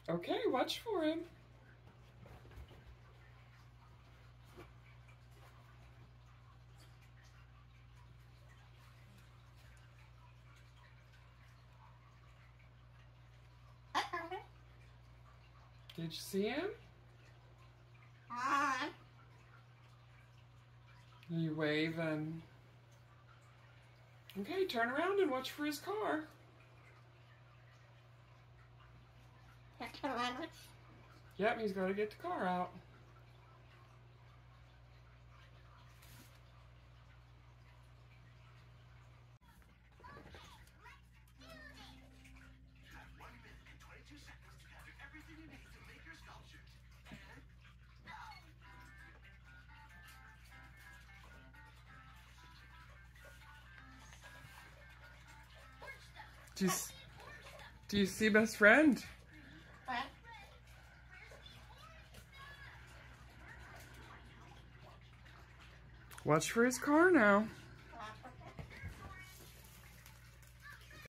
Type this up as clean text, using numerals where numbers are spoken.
Okay, watch for him. Did you see him? You waving. Okay, turn around and watch for his car. Yep, he's got to get the car out. Do you see best friend? Watch for his car now.